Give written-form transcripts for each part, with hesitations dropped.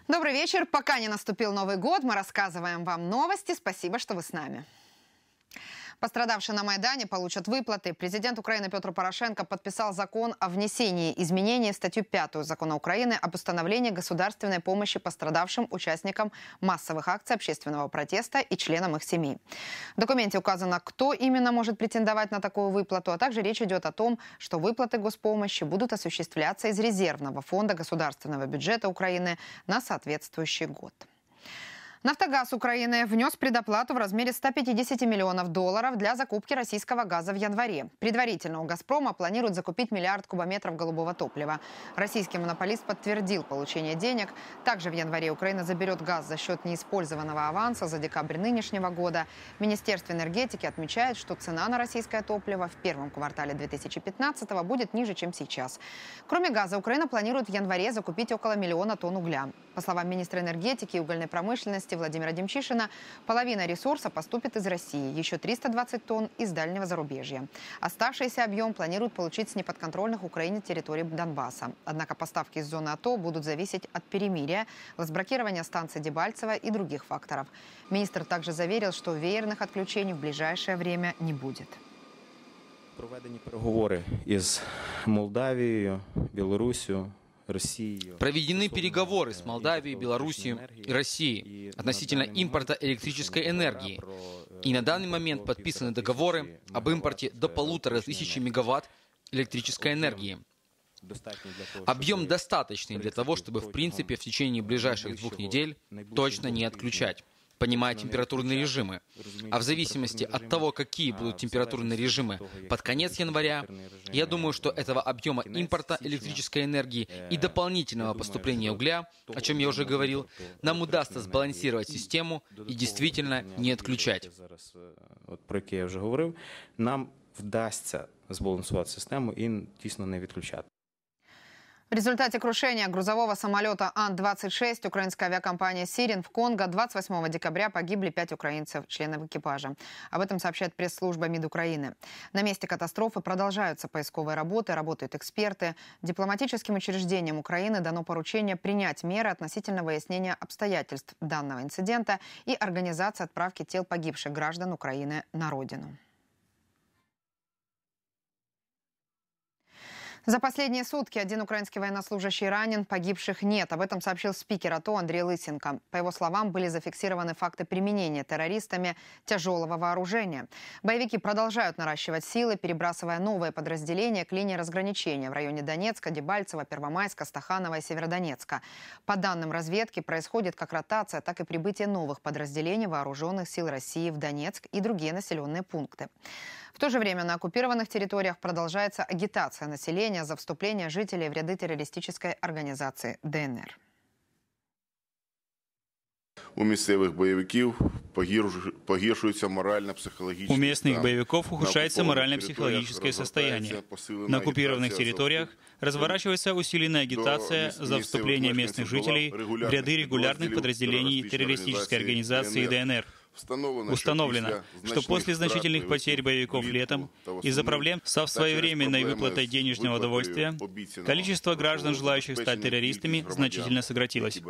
Добрый вечер. Пока не наступил Новый год, мы рассказываем вам новости. Спасибо, что вы с нами. Пострадавшие на Майдане получат выплаты. Президент Украины Петр Порошенко подписал закон о внесении изменений в статью 5 Закона Украины об установлении государственной помощи пострадавшим участникам массовых акций общественного протеста и членам их семей. В документе указано, кто именно может претендовать на такую выплату, а также речь идет о том, что выплаты госпомощи будут осуществляться из резервного фонда государственного бюджета Украины на соответствующий год. «Нафтогаз Украины» внес предоплату в размере $150 миллионов для закупки российского газа в январе. Предварительно у «Газпрома» планируют закупить 1 миллиард кубометров голубого топлива. Российский монополист подтвердил получение денег. Также в январе Украина заберет газ за счет неиспользованного аванса за декабрь нынешнего года. Министерство энергетики отмечает, что цена на российское топливо в первом квартале 2015-го будет ниже, чем сейчас. Кроме газа, Украина планирует в январе закупить около 1 миллиона тонн угля. По словам министра энергетики и угольной промышленности Владимира Демчишина, половина ресурса поступит из России, еще 320 тонн из дальнего зарубежья. Оставшийся объем планируют получить с неподконтрольных Украине территорий Донбасса. Однако поставки из зоны АТО будут зависеть от перемирия, разблокирования станции Дебальцево и других факторов. Министр также заверил, что веерных отключений в ближайшее время не будет. Проведені переговори із Молдавією, Білоруссией, Проведены переговоры с Молдавией, Белоруссией и Россией относительно импорта электрической энергии. И на данный момент подписаны договоры об импорте до 1500 мегаватт электрической энергии. Объем достаточный для того, чтобы в принципе в течение ближайших 2 недель точно не отключать, понимая температурные режимы. А в зависимости от того, какие будут температурные режимы под конец января, я думаю, что этого объема импорта электрической энергии и дополнительного поступления угля, о чем я уже говорил, нам удастся сбалансировать систему и действительно не отключать. Про яке я вже говорив, нам вдасться збалансувати систему і дійсно не відключати. В результате крушения грузового самолета Ан-26 украинская авиакомпания «Сирен» в Конго 28 декабря погибли 5 украинцев, членов экипажа. Об этом сообщает пресс-служба МИД Украины. На месте катастрофы продолжаются поисковые работы, работают эксперты. Дипломатическим учреждениям Украины дано поручение принять меры относительно выяснения обстоятельств данного инцидента и организации отправки тел погибших граждан Украины на родину. За последние сутки 1 украинский военнослужащий ранен, погибших нет. Об этом сообщил спикер АТО Андрей Лысенко. По его словам, были зафиксированы факты применения террористами тяжелого вооружения. Боевики продолжают наращивать силы, перебрасывая новые подразделения к линии разграничения в районе Донецка, Дебальцева, Первомайска, Стаханова и Северодонецка. По данным разведки, происходит как ротация, так и прибытие новых подразделений вооруженных сил России в Донецк и другие населенные пункты. В то же время на оккупированных территориях продолжается агитация населения за вступление жителей в ряды террористической организации ДНР. У местных боевиков ухудшается морально-психологическое состояние. На оккупированных территориях разворачивается усиленная агитация за вступление местных жителей в ряды регулярных подразделений террористической организации ДНР. Установлено, что после значительных потерь боевиков летом из-за проблем со своевременной выплатой денежного удовольствия количество граждан, желающих стать террористами, значительно сократилось.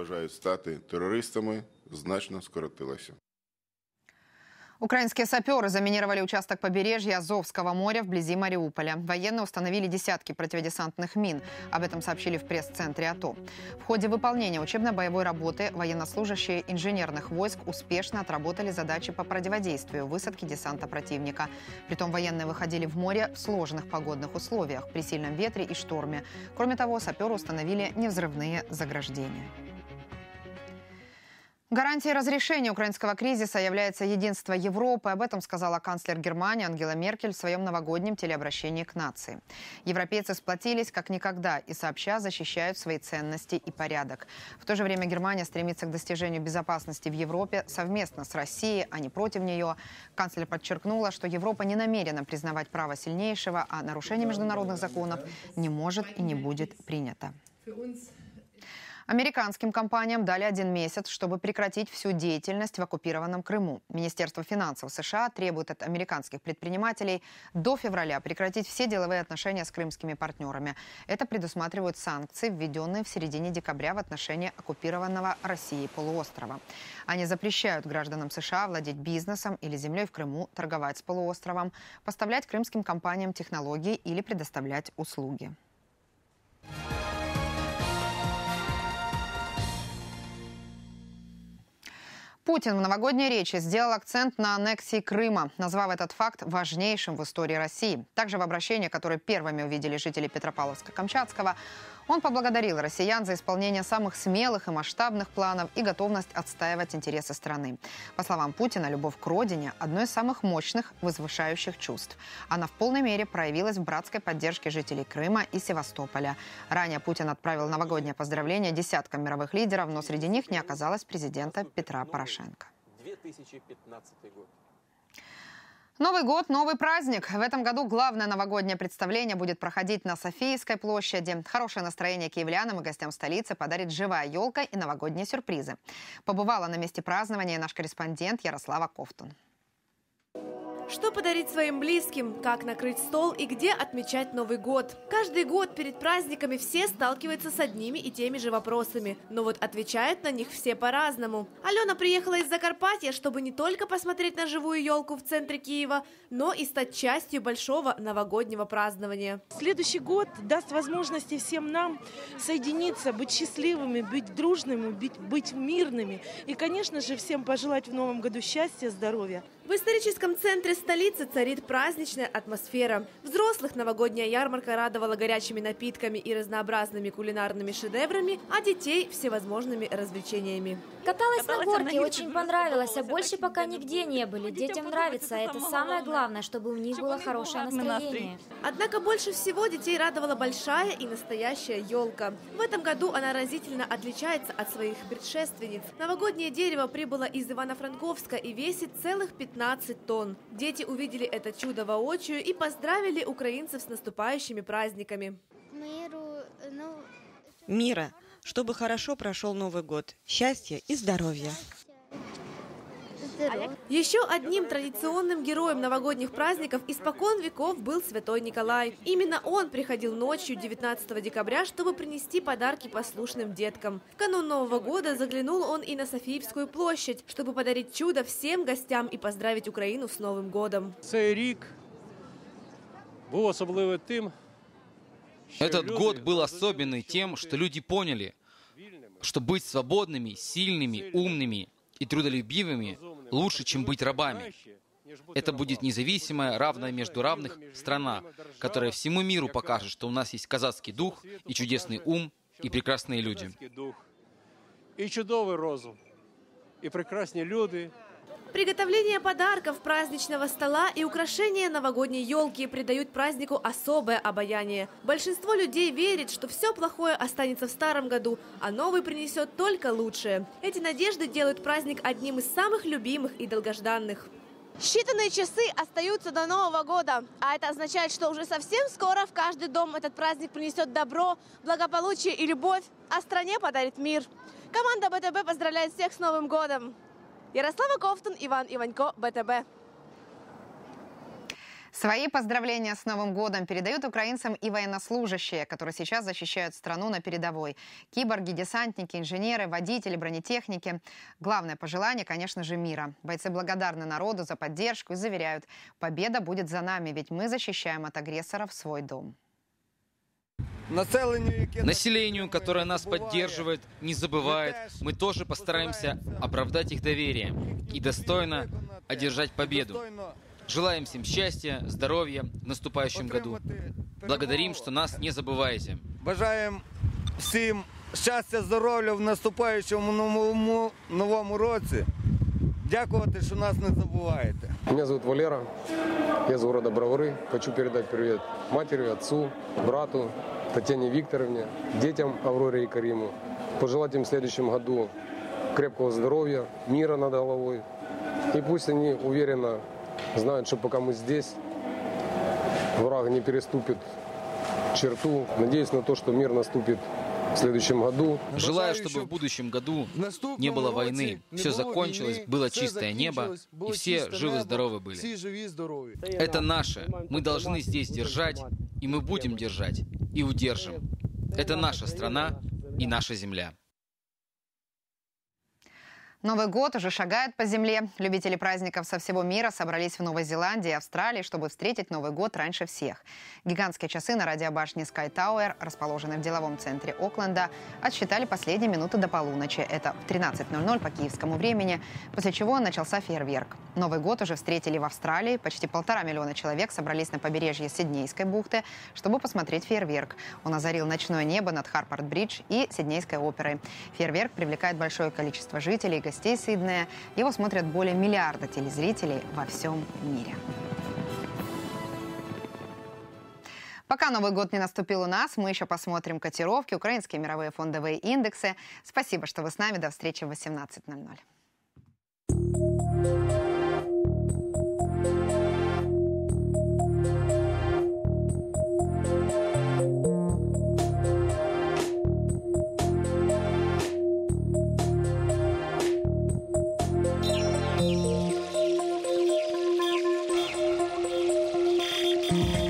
Украинские саперы заминировали участок побережья Азовского моря вблизи Мариуполя. Военные установили десятки противодесантных мин. Об этом сообщили в пресс-центре АТО. В ходе выполнения учебно-боевой работы военнослужащие инженерных войск успешно отработали задачи по противодействию высадке десанта противника. Притом военные выходили в море в сложных погодных условиях, при сильном ветре и шторме. Кроме того, саперы установили невзрывные заграждения. Гарантией разрешения украинского кризиса является единство Европы. Об этом сказала канцлер Германии Ангела Меркель в своем новогоднем телеобращении к нации. Европейцы сплотились как никогда и сообща защищают свои ценности и порядок. В то же время Германия стремится к достижению безопасности в Европе совместно с Россией, а не против нее. Канцлер подчеркнула, что Европа не намерена признавать право сильнейшего, а нарушение международных законов не может и не будет принято. Американским компаниям дали 1 месяц, чтобы прекратить всю деятельность в оккупированном Крыму. Министерство финансов США требует от американских предпринимателей до февраля прекратить все деловые отношения с крымскими партнерами. Это предусматривают санкции, введенные в середине декабря в отношении оккупированного Россией полуострова. Они запрещают гражданам США владеть бизнесом или землей в Крыму, торговать с полуостровом, поставлять крымским компаниям технологии или предоставлять услуги. Путин в новогодней речи сделал акцент на аннексии Крыма, назвав этот факт важнейшим в истории России. Также в обращении, которое первыми увидели жители Петропавловска-Камчатского, он поблагодарил россиян за исполнение самых смелых и масштабных планов и готовность отстаивать интересы страны. По словам Путина, любовь к родине – одно из самых мощных, возвышающих чувств. Она в полной мере проявилась в братской поддержке жителей Крыма и Севастополя. Ранее Путин отправил новогоднее поздравление десяткам мировых лидеров, но среди них не оказалось президента Петра Порошенко. 2015 год. Новый год – новый праздник. В этом году главное новогоднее представление будет проходить на Софийской площади. Хорошее настроение киевлянам и гостям столицы подарит живая елка и новогодние сюрпризы. Побывала на месте празднования наш корреспондент Ярослава Ковтун. Что подарить своим близким, как накрыть стол и где отмечать Новый год. Каждый год перед праздниками все сталкиваются с одними и теми же вопросами. Но вот отвечают на них все по-разному. Алена приехала из Закарпатья, чтобы не только посмотреть на живую елку в центре Киева, но и стать частью большого новогоднего празднования. Следующий год даст возможности всем нам соединиться, быть счастливыми, быть дружными, быть мирными. И, конечно же, всем пожелать в новом году счастья, здоровья. В историческом центре столицы царит праздничная атмосфера. Взрослых новогодняя ярмарка радовала горячими напитками и разнообразными кулинарными шедеврами, а детей – всевозможными развлечениями. Каталась на горке, очень понравилось, а больше пока нигде не были. Детям нравится, это самое главное, чтобы у них было хорошее настроение. Однако больше всего детей радовала большая и настоящая елка. В этом году она разительно отличается от своих предшественниц. Новогоднее дерево прибыло из Ивано-Франковска и весит целых 15 тонн. Дети увидели это чудо воочию и поздравили украинцев с наступающими праздниками. Мира, чтобы хорошо прошел Новый год, счастья и здоровья. Еще одним традиционным героем новогодних праздников испокон веков был Святой Николай. Именно он приходил ночью 19 декабря, чтобы принести подарки послушным деткам. В канун Нового года заглянул он и на Софиевскую площадь, чтобы подарить чудо всем гостям и поздравить Украину с Новым годом. Этот год был особенный тем, что люди поняли, что быть свободными, сильными, умными и трудолюбивыми лучше, чем быть рабами. Это будет независимая, равная между равных страна, которая всему миру покажет, что у нас есть казацкий дух и чудесный ум, и прекрасные люди. И чудовый розум, и прекрасные люди. Приготовление подарков, праздничного стола и украшения новогодней елки придают празднику особое обаяние. Большинство людей верит, что все плохое останется в старом году, а новый принесет только лучшее. Эти надежды делают праздник одним из самых любимых и долгожданных. Считанные часы остаются до Нового года, а это означает, что уже совсем скоро в каждый дом этот праздник принесет добро, благополучие и любовь, а стране подарит мир. Команда БТБ поздравляет всех с Новым годом! Ярослава Ковтун, Иван Иванько, БТБ. Свои поздравления с Новым годом передают украинцам и военнослужащие, которые сейчас защищают страну на передовой. Киборги, десантники, инженеры, водители, бронетехники. Главное пожелание, конечно же, мира. Бойцы благодарны народу за поддержку и заверяют, победа будет за нами, ведь мы защищаем от агрессоров свой дом. Населению, которое нас поддерживает, не забывает, мы тоже постараемся оправдать их доверие и достойно одержать победу. Желаем всем счастья, здоровья в наступающем году. Благодарим, что нас не забываете. Бажаем всем счастья, здоровья в наступающем новому році. Дякувати, что нас не забываете. Меня зовут Валера, я из города Бровары. Хочу передать привет матери, отцу, брату, Татьяне Викторовне, детям Авроре и Кариму. Пожелать им в следующем году крепкого здоровья, мира над головой. И пусть они уверенно знают, что пока мы здесь, враг не переступит черту. Надеюсь на то, что мир наступит в следующем году. Желаю, чтобы в будущем году не было войны, все закончилось, было чистое небо, и все живы-здоровы были. Это наше. Мы должны здесь держать, и мы будем держать, и удержим. Это наша страна и наша земля. Новый год уже шагает по земле. Любители праздников со всего мира собрались в Новой Зеландии и Австралии, чтобы встретить Новый год раньше всех. Гигантские часы на радиобашне Sky Tower, расположенной в деловом центре Окленда, отсчитали последние минуты до полуночи. Это в 13:00 по киевскому времени, после чего начался фейерверк. Новый год уже встретили в Австралии. Почти 1,5 миллиона человек собрались на побережье Сиднейской бухты, чтобы посмотреть фейерверк. Он озарил ночное небо над Харпорт-Бридж и Сиднейской оперой. Фейерверк привлекает большое количество жителей и гостей Сиднея. Его смотрят более миллиарда телезрителей во всем мире. Пока Новый год не наступил у нас, мы еще посмотрим котировки, украинские мировые фондовые индексы. Спасибо, что вы с нами. До встречи в 18:00. Thank you.